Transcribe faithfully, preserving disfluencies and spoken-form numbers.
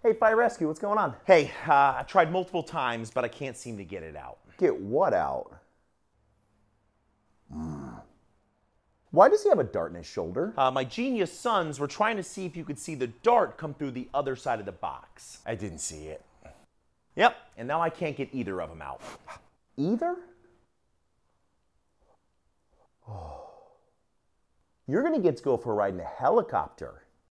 Hey, fire rescue, what's going on? Hey, uh, I tried multiple times, but I can't seem to get it out. Get what out? Mm. Why does he have a dart in his shoulder? Uh, my genius sons were trying to see if you could see the dart come through the other side of the box. I didn't see it. Yep, and now I can't get either of them out. Either? Oh. You're gonna get to go for a ride in a helicopter.